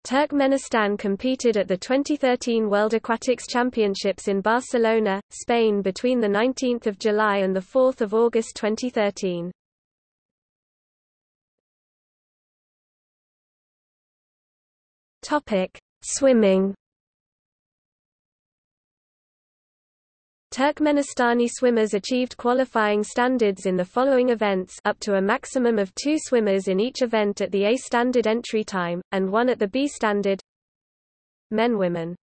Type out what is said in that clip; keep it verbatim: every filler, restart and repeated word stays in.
Turkmenistan competed at the twenty thirteen World Aquatics Championships in Barcelona, Spain between the nineteenth of July and the fourth of August twenty thirteen. Topic: Swimming. Turkmenistani swimmers achieved qualifying standards in the following events, up to a maximum of two swimmers in each event at the A standard entry time, and one at the B standard. Men Women